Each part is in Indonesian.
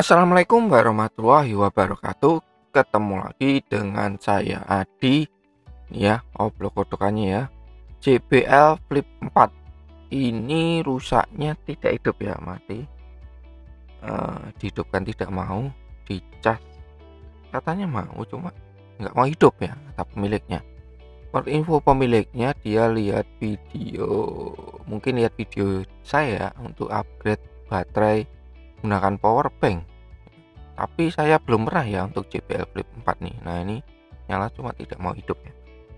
Assalamualaikum warahmatullahi wabarakatuh. Ketemu lagi dengan saya Adi. Ini ya, blok kotokannya ya. JBL Flip 4. Ini rusaknya tidak hidup ya, mati. Dihidupkan tidak mau, dicas. Katanya mau, cuma nggak mau hidup ya, kata pemiliknya. Per info pemiliknya, dia lihat video, mungkin lihat video saya untuk upgrade baterai menggunakan power bank. Tapi saya belum pernah ya untuk JBL Flip 4 nih. Nah, ini nyala cuma tidak mau hidup ya.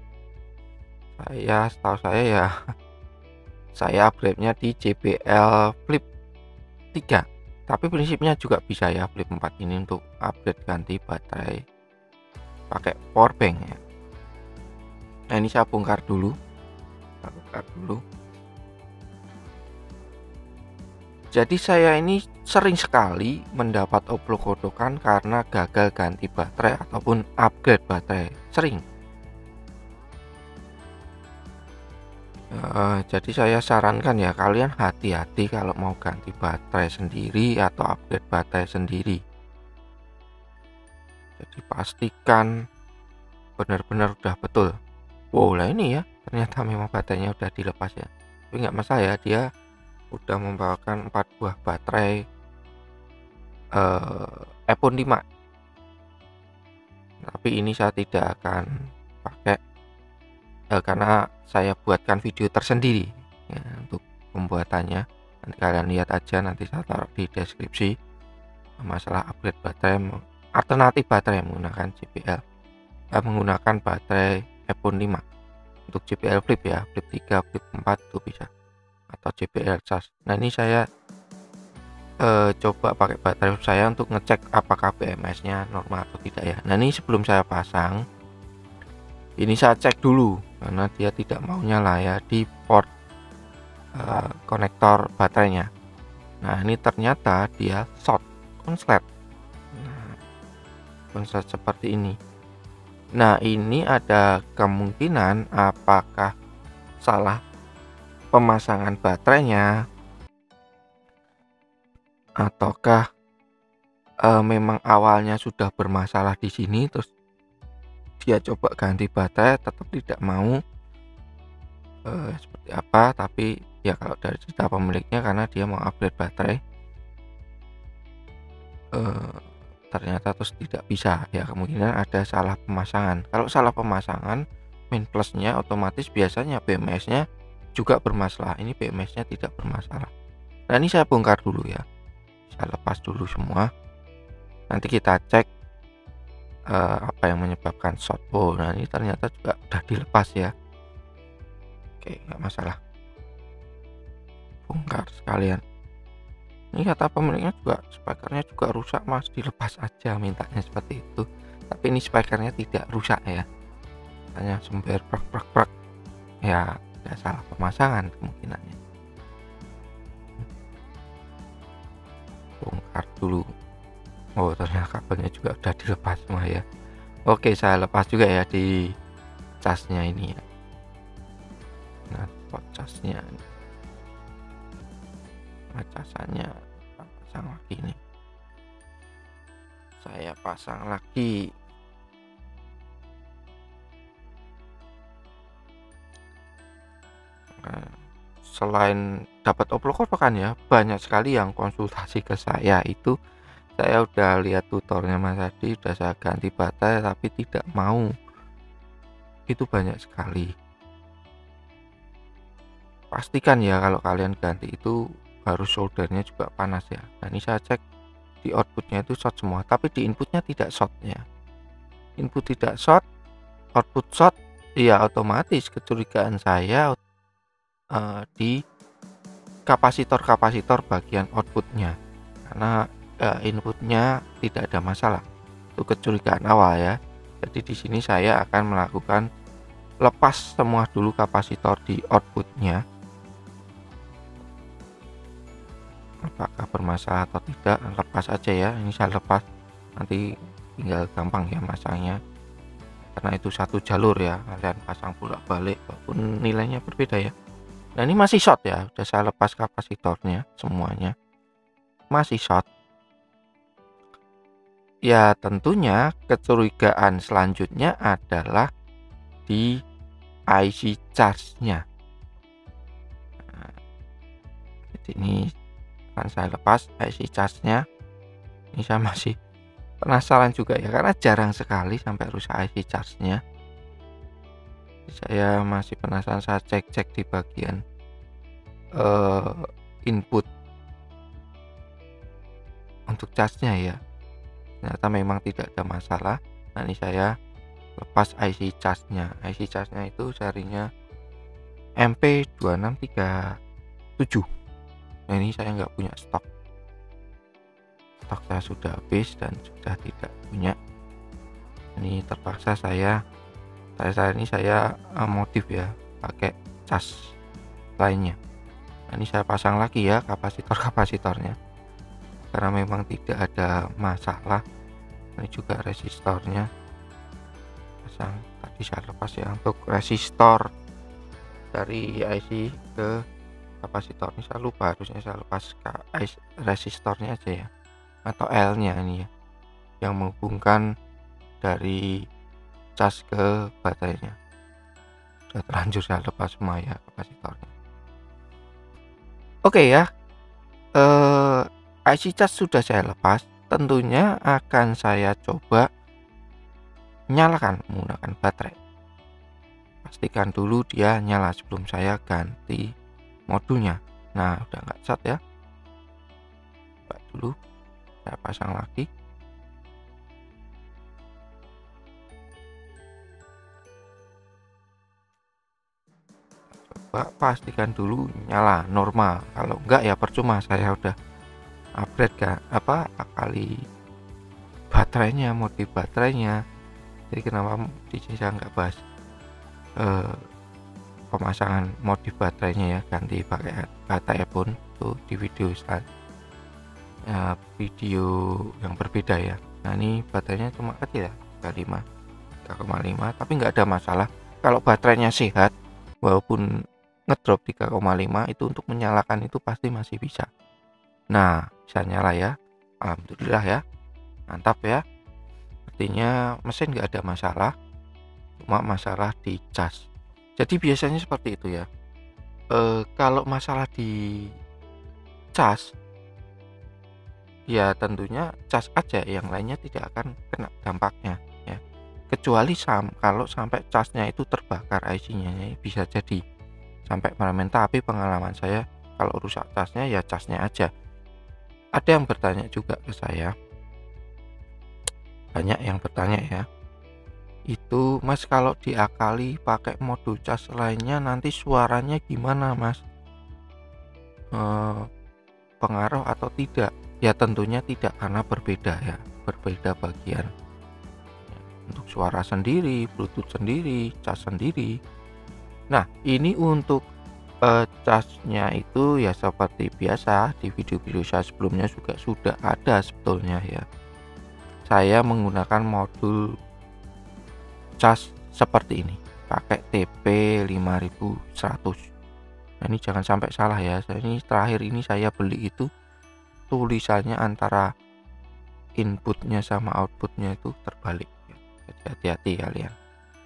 Setahu saya ya saya upgrade-nya di JBL Flip 3. Tapi prinsipnya juga bisa ya Flip 4 ini untuk upgrade ganti baterai pakai power bank ya. Nah, ini saya bongkar dulu. Jadi saya ini sering sekali mendapat oblok-oblokan karena gagal ganti baterai ataupun upgrade baterai. Sering. Jadi saya sarankan ya, kalian hati-hati kalau mau ganti baterai sendiri atau upgrade baterai sendiri. Jadi pastikan benar-benar udah betul. Wow, lah ini ya, ternyata memang baterainya udah dilepas ya. Tapi nggak masalah ya, dia udah membawakan 4 buah baterai iPhone 5. Tapi ini saya tidak akan pakai karena saya buatkan video tersendiri ya, untuk pembuatannya. Nanti kalian lihat aja, nanti saya taruh di deskripsi masalah upgrade baterai, alternatif baterai menggunakan JBL, menggunakan baterai iPhone 5 untuk JBL Flip ya, Flip 3, Flip 4 itu bisa, atau JBL cas. Nah, ini saya coba pakai baterai saya untuk ngecek apakah BMS-nya normal atau tidak ya. Nah, ini sebelum saya pasang, ini saya cek dulu karena dia tidak mau nyala ya di port konektor baterainya. Nah, ini ternyata dia short konslet. Nah, konslet seperti ini. Nah, ini ada kemungkinan apakah salah pemasangan baterainya ataukah memang awalnya sudah bermasalah di sini, terus dia coba ganti baterai tetap tidak mau, seperti apa. Tapi ya kalau dari cerita pemiliknya, karena dia mau upgrade baterai, ternyata terus tidak bisa ya, kemungkinan ada salah pemasangan. Kalau salah pemasangan, main plusnya otomatis biasanya BMS-nya juga bermasalah. Ini BMS-nya tidak bermasalah. Nah, ini saya bongkar dulu ya, saya lepas dulu semua, nanti kita cek apa yang menyebabkan short. Nah, ini ternyata juga udah dilepas ya. Oke, nggak masalah, bongkar sekalian. Ini kata pemiliknya juga speakernya juga rusak mas, dilepas aja, mintanya seperti itu. Tapi ini speakernya tidak rusak ya, hanya sember prak ya, tidak salah pemasangan kemungkinannya. Bongkar dulu. Oh, ternyata kabelnya juga udah dilepas semua ya. Oke, saya lepas juga ya di casnya ini ya. Nah, spot casnya ini, casannya pasang lagi nih. Saya pasang lagi. Nah, selain dapat oblok-oblokan ya, banyak sekali yang konsultasi ke saya itu. Saya udah lihat tutornya Mas Adi, udah saya ganti baterai tapi tidak mau. Itu banyak sekali. Pastikan ya kalau kalian ganti itu harus soldernya juga panas ya. Nah, ini saya cek di outputnya itu short semua, tapi di inputnya tidak short ya. Input tidak short, output short, ya otomatis kecurigaan saya di kapasitor bagian outputnya, karena inputnya tidak ada masalah. Itu kecurigaan awal ya. Jadi di sini saya akan melakukan lepas semua dulu kapasitor di outputnya, apakah bermasalah atau tidak. Lepas aja ya, ini saya lepas, nanti tinggal gampang ya masangnya, karena itu satu jalur ya, kalian pasang bolak-balik walaupun nilainya berbeda ya. Nah, ini masih short ya, udah saya lepas kapasitornya semuanya, masih short. Ya tentunya kecurigaan selanjutnya adalah di IC charge-nya. Nah, jadi ini akan saya lepas IC charge-nya. Ini saya masih penasaran juga ya, karena jarang sekali sampai rusak IC charge-nya. Saya masih penasaran, saya cek-cek di bagian input untuk charge-nya ya. Ternyata memang tidak ada masalah. Nah, ini saya lepas IC charge-nya. IC charge-nya itu serinya MP2637. Nah, ini saya nggak punya stok. Stok saya sudah habis dan sudah tidak punya. Ini terpaksa saya modif ya, pakai cas lainnya. Nah, ini saya pasang lagi ya kapasitornya, karena memang tidak ada masalah. Ini juga resistornya pasang, tadi saya lepas ya. Untuk resistor dari IC ke kapasitor ini saya lupa, harusnya saya lepas ke resistornya aja ya, atau L-nya ini ya, yang menghubungkan dari cas ke baterainya. Sudah terlanjur saya lepas semua ya kapasitornya. Oke ya, IC charge sudah saya lepas. Tentunya akan saya coba nyalakan menggunakan baterai. Pastikan dulu dia nyala sebelum saya ganti modulnya. Nah, udah nggak cat ya. Coba dulu saya pasang lagi. Coba pastikan dulu nyala normal. Kalau enggak ya percuma, saya udah upgrade kali baterainya, modif baterainya. Jadi kenapa di sini saya nggak bahas pemasangan modif baterainya ya, ganti pakai baterai pun tuh di video yang berbeda ya. Nah, ini baterainya cuma kecil ya, 3,5 tapi nggak ada masalah. Kalau baterainya sehat, walaupun ngedrop 3,5 itu untuk menyalakan itu pasti masih bisa. Nah, bisa nyala ya, alhamdulillah ya, mantap ya. Artinya mesin nggak ada masalah, cuma masalah di cas. Jadi biasanya seperti itu ya. Kalau masalah di cas, ya tentunya cas aja, yang lainnya tidak akan kena dampaknya ya. Kecuali kalau sampai casnya itu terbakar IC-nya, ya, bisa jadi sampai melemen. Tapi pengalaman saya kalau rusak casnya ya casnya aja. Ada yang bertanya juga ke saya, banyak yang bertanya ya, itu Mas kalau diakali pakai modul cas lainnya nanti suaranya gimana Mas, pengaruh atau tidak? Ya tentunya tidak, karena berbeda ya, berbeda bagian. Untuk suara sendiri, Bluetooth sendiri, cas sendiri. Nah, ini untuk casnya itu ya seperti biasa, di video-video saya sebelumnya juga sudah ada sebetulnya ya. Saya menggunakan modul cas seperti ini, pakai TP5100. Nah, ini jangan sampai salah ya. Ini terakhir ini saya beli itu tulisannya antara inputnya sama outputnya itu terbalik ya. Jadi hati-hati kalian.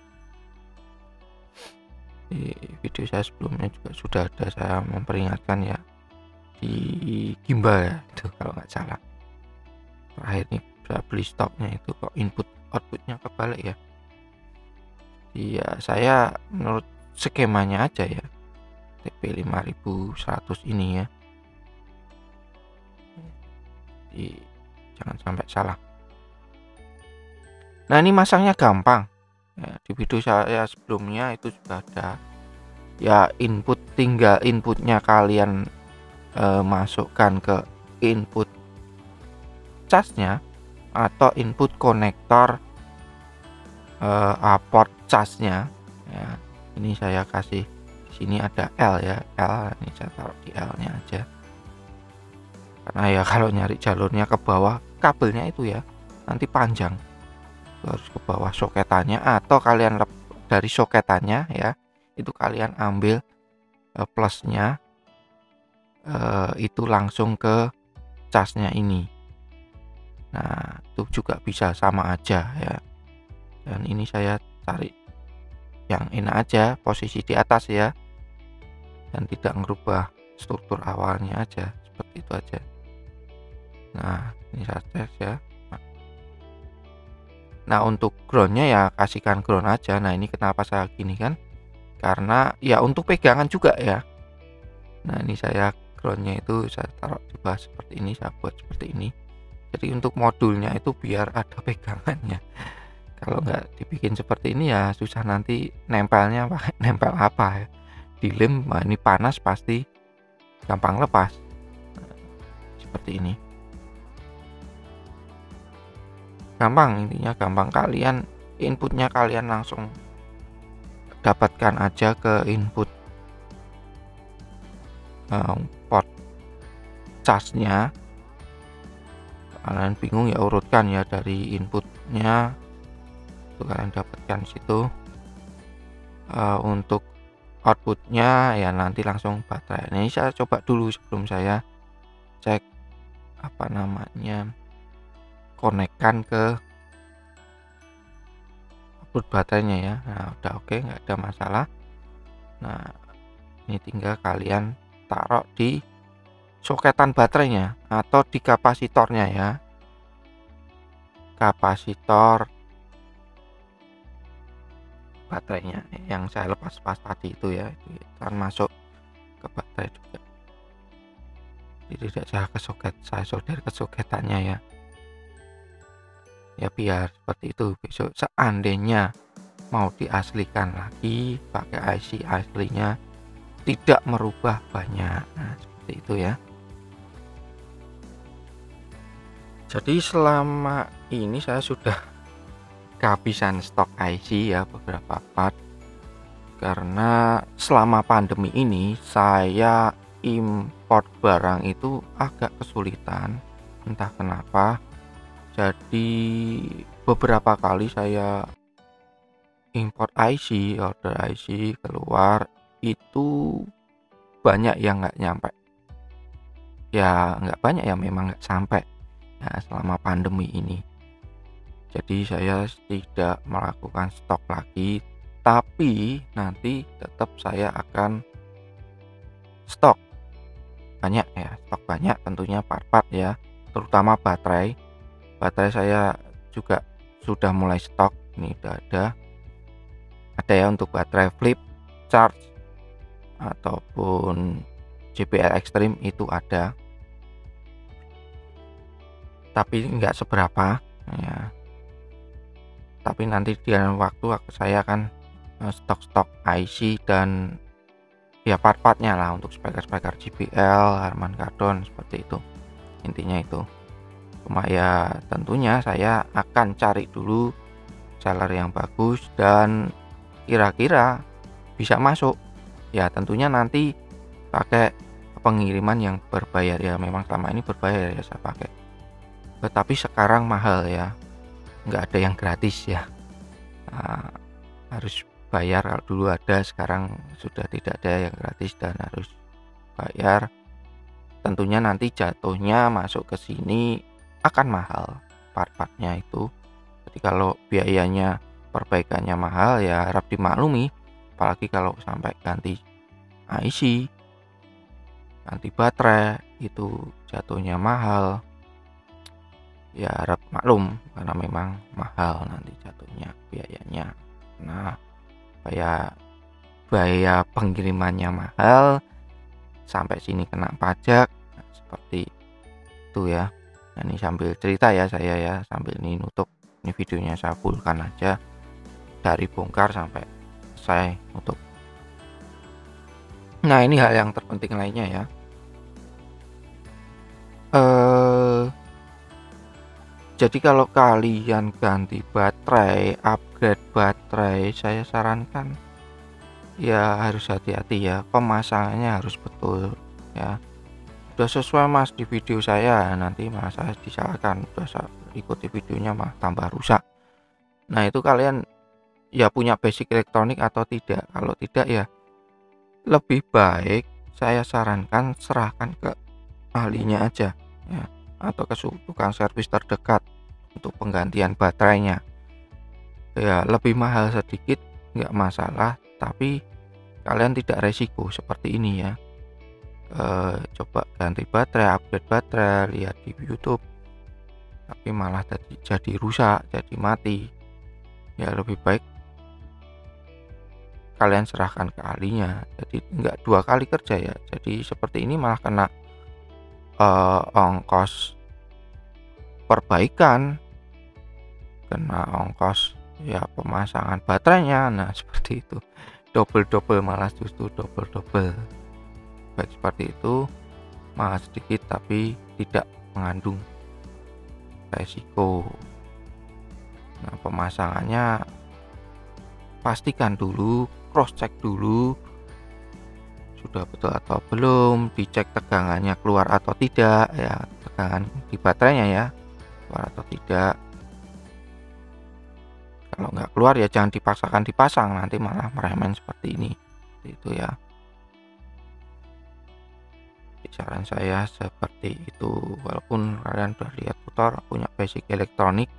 Di video saya sebelumnya juga sudah ada saya memperingatkan ya, di gimbal ya itu kalau nggak salah. Terakhir nih saya beli stoknya itu kok input outputnya kebalik ya. Iya, saya menurut skemanya aja ya, TP5100 ini ya. Jadi jangan sampai salah. Nah, ini masangnya gampang ya, di video saya sebelumnya itu juga ada ya. Tinggal inputnya kalian masukkan ke input casnya atau input konektor port casnya ya. Ini saya kasih di sini ada L ya, L ini saya taruh di L nya aja, karena ya kalau nyari jalurnya ke bawah kabelnya itu ya nanti panjang, harus ke bawah soketannya, atau kalian dari soketannya ya itu kalian ambil plusnya itu langsung ke casnya ini. Nah, itu juga bisa sama aja ya. Dan ini saya cari yang enak aja, posisi di atas ya, dan tidak merubah struktur awalnya aja, seperti itu aja. Nah, ini saya tes ya. Nah, untuk groundnya ya kasihkan ground aja. Nah, ini kenapa saya gini kan, karena ya untuk pegangan juga ya. Nah, ini saya groundnya itu saya taruh di bawah seperti ini, saya buat seperti ini. Jadi untuk modulnya itu biar ada pegangannya. Kalau nggak dibikin seperti ini ya susah nanti nempelnya pakai nempel apa ya. Dilem, nah ini panas pasti gampang lepas. Nah, seperti ini. Gampang, intinya gampang, kalian inputnya kalian langsung dapatkan aja ke input port charge-nya. Kalian bingung ya urutkan ya dari inputnya, itu kalian dapatkan situ. Untuk outputnya ya nanti langsung baterai. Nah, ini saya coba dulu sebelum saya cek apa namanya, konekkan ke output baterainya ya. Nah, udah oke, nggak ada masalah. Nah, ini tinggal kalian taruh di soketan baterainya atau di kapasitornya ya. Kapasitor baterainya yang saya lepas pas tadi itu ya, itu kan masuk ke baterai juga. Jadi tidak saya solder ke soketannya ya. Ya biar seperti itu, besok seandainya mau diaslikan lagi pakai IC aslinya tidak merubah banyak. Nah, seperti itu ya. Jadi selama ini saya sudah kehabisan stok IC ya, beberapa part, karena selama pandemi ini saya import barang itu agak kesulitan, entah kenapa. Jadi beberapa kali saya import IC, order IC keluar itu banyak yang nggak nyampe. Ya nggak banyak ya, memang nggak sampai ya selama pandemi ini. Jadi saya tidak melakukan stok lagi, tapi nanti tetap saya akan stok banyak ya, stok banyak tentunya part-part ya, terutama baterai. Baterai saya juga sudah mulai stok, ini udah ada ya untuk baterai flip charge ataupun JBL Extreme itu ada, tapi nggak seberapa ya. Tapi nanti di dalam waktu saya akan stok IC dan ya part-partnya lah untuk speaker JBL, Harman Kardon, seperti itu intinya itu. Cuma ya tentunya saya akan cari dulu seller yang bagus dan kira-kira bisa masuk ya, tentunya nanti pakai pengiriman yang berbayar ya. Memang selama ini berbayar ya saya pakai, tetapi sekarang mahal ya, nggak ada yang gratis ya. Nah, harus bayar. Kalau dulu ada, sekarang sudah tidak ada yang gratis dan harus bayar. Tentunya nanti jatuhnya masuk ke sini akan mahal part-partnya itu. Jadi kalau biayanya perbaikannya mahal ya harap dimaklumi, apalagi kalau sampai ganti IC, ganti baterai itu jatuhnya mahal. Ya harap maklum karena memang mahal nanti jatuhnya biayanya. Nah, biaya pengirimannya mahal, sampai sini kena pajak. Nah, seperti itu ya. Nah, ini sambil cerita ya saya ya, sambil ini nutup. Ini videonya saya fullkan aja dari bongkar sampai selesai nutup. Nah, ini hal yang terpenting lainnya ya. Jadi kalau kalian ganti baterai, upgrade baterai, saya sarankan ya harus hati-hati ya, pemasangannya harus betul ya. Udah sesuai mas di video saya, nanti malah saya disalahkan udah saya ikuti videonya mah tambah rusak. Nah, itu kalian ya punya basic elektronik atau tidak. Kalau tidak ya lebih baik saya sarankan serahkan ke ahlinya aja ya. atau ke tukang servis terdekat untuk penggantian baterainya. Ya lebih mahal sedikit nggak masalah, tapi kalian tidak resiko seperti ini ya. Coba ganti baterai, upgrade baterai, lihat di YouTube, tapi malah jadi rusak, jadi mati. Ya lebih baik kalian serahkan ke ahlinya, jadi nggak 2 kali kerja ya. Jadi seperti ini malah kena ongkos perbaikan, kena ongkos ya pemasangan baterainya. Nah seperti itu, double malah, justru double. Baik seperti itu, mahal sedikit tapi tidak mengandung resiko. Nah pemasangannya pastikan dulu, cross check dulu sudah betul atau belum, dicek tegangannya keluar atau tidak ya, tegangan di baterainya ya keluar atau tidak. Kalau nggak keluar ya jangan dipaksakan dipasang, nanti malah meremen seperti ini. Itu ya, saran saya seperti itu. Walaupun kalian udah lihat tutor, punya basic elektronik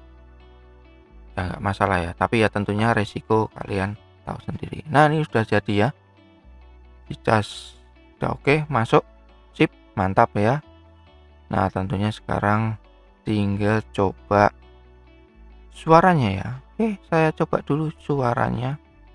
ya nggak masalah ya, tapi ya tentunya resiko kalian tahu sendiri. Nah ini sudah jadi ya, dicas udah oke, masuk, sip, mantap ya. Nah tentunya sekarang tinggal coba suaranya ya. Oke, saya coba dulu suaranya.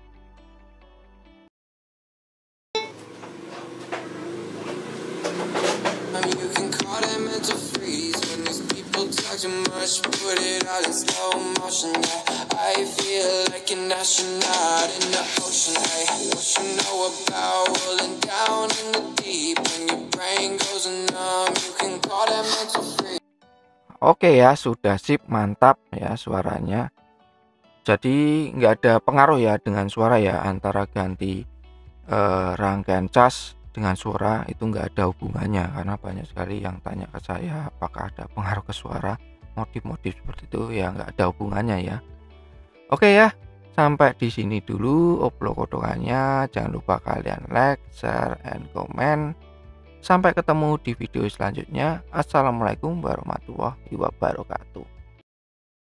You can call that mental freeze when these people talk too much, put it all in slow motion. Yeah, I feel like an astronaut in the ocean. Hey, what you know about rolling down in the deep when your brain goes numb? You can call that mental freeze. Oke ya, sudah sip, mantap ya suaranya. Jadi nggak ada pengaruh ya dengan suara ya, antara ganti rangkaian cas dengan suara itu nggak ada hubungannya, karena banyak sekali yang tanya ke saya apakah ada pengaruh ke suara, modif seperti itu ya, nggak ada hubungannya ya. Oke ya, sampai di sini dulu obrol-kodongannya. Jangan lupa kalian like, share, and comment. Sampai ketemu di video selanjutnya. Assalamualaikum warahmatullahi wabarakatuh.